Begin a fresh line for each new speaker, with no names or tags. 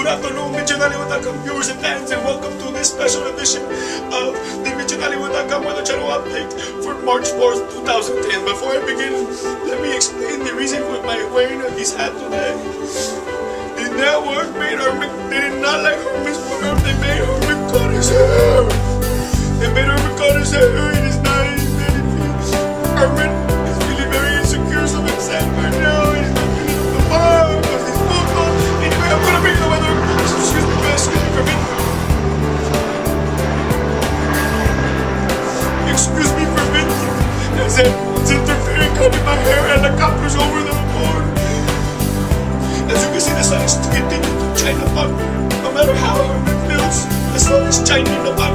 afternoon, MidgetHollywood.com viewers and fans, and welcome to this special edition of the MidgetHollywood.com Weather Channel update for March 4th, 2010. Before I begin, let me explain the reason for my wearing of this hat today. The network made they did not like Herman's work. They made Herman cut his hair. They made Herman cut his hair. It is nice. Herman is feeling very insecure of himself right now. He's not feeling up the bar because he's vocal. Anyway, I'm gonna bring the weather. Excuse me for me. Excuse me for me. As it's interfering, cutting my hair. Helicopters over the board. As you can see, the sun is continuing to shine upon me. No matter how Herman feels, the sun is shining upon